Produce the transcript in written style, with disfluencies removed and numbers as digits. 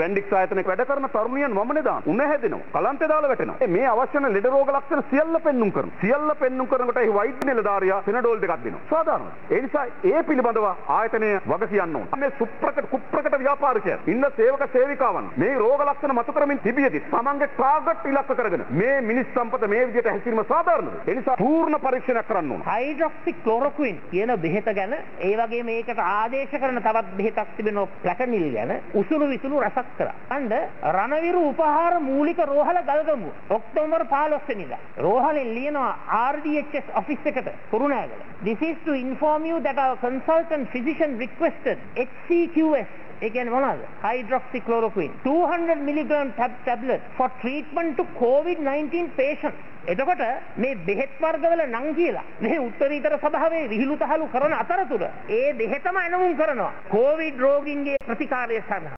වැන්ඩික්ස් ආයතනයක වැඩ කරන තරුණියන් වමනේ දාන උණ හැදෙනවා. කලන්තේ දාලා වැටෙනවා. මේ අවශ්‍ය නැ ලෙඩ රෝග ලක්ෂණ සියල්ල පෙන්눔 කරනවා. සියල්ල පෙන්눔 කරනකොට ඒ වෛද්‍ය නිලධාරියා ෆෙනඩෝල් දෙකක් දෙනවා. සාධාරණයි. ඒ නිසා ඒ පිළිබඳව ආයතනය වග කියන්න ඕන. මේ කුප්‍රකට ව්‍යාපාරිකයන් ඉන්න සේවක සේවිකාවන් මේ රෝග ලක්ෂණ මතු කරමින් තිබියදී තමන්ගේ ටාගට් ඉලක්ක කරගෙන මේ මිනිස් සම්පත මේ විදිහට හැසිරීම සාධාරණද? ඒ නිසා පූර්ණ පරීක්ෂණයක් කරන්න ඕන. හයිඩ්‍රොක්සි ක්ලෝරොක්වින් කියන බෙහෙත ගැන ඒ වගේ මේකට ආදේශ කරන තවත් බෙහෙතක් තිබෙනවා ප්ලැටනිල් ගැන උසුළු විසුළු රසක් කරා. අන්න රණවිරු උපහාර මූලික රෝහල ගල්ගමුව ඔක්තෝබර් 15 වෙනිදා රෝහලේ ලියනවා RDHS ඔෆිස් එකට Kurunegala. This is to inform you that our consultant physician requested HCQS ඒ කියන්නේ මොනවාද? hydroxychloroquine 200 milligram tablet for treatment to COVID-19 patients. එතකොට මේ බෙහෙත් වර්ගවල නම් කියලා මේ උත්තරීතර සභාවේ විහිළු තහළු කරන අතරතුර ඒ බෙහෙතම අනුමුන් කරනවා COVID රෝගීන්ගේ ප්‍රතිකාරය සඳහා.